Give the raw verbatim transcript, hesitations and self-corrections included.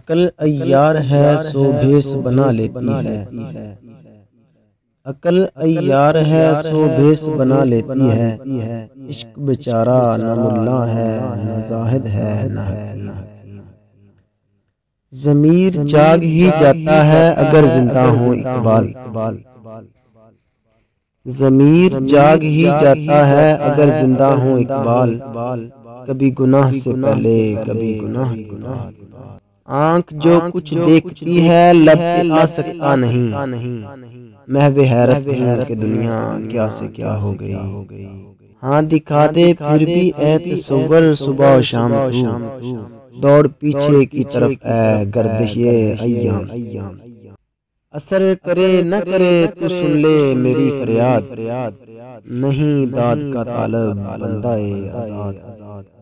अकल अय्यार है सो भेष बना लेती है। अकल अय्यार है सो भेष बना लेती है। इश्क बेचारा न मुल्ला है न जाहिद है न हकीम। ज़मीर जाग ही जाता है अगर जिंदा हो इकबाल। ज़मीर जाग ही जाता है अगर जिंदा हो इकबाल। कभी गुनाह से पहले कभी गुनाह गुनाह। आँख जो कुछ देखती है लब पे आ सकता नहीं। महवे हैरत हूँ कि दुनिया क्या से क्या हो गई। हाँ दिखा दे फिर भी ए तस्वर सुबह और शाम तू। दौड़ पीछे की तरफ है गर्दिशे अय्याम। असर करे न करे तू सुन ले मेरी फरियाद। नहीं दाद का तालब बंदा ए आज़ाद।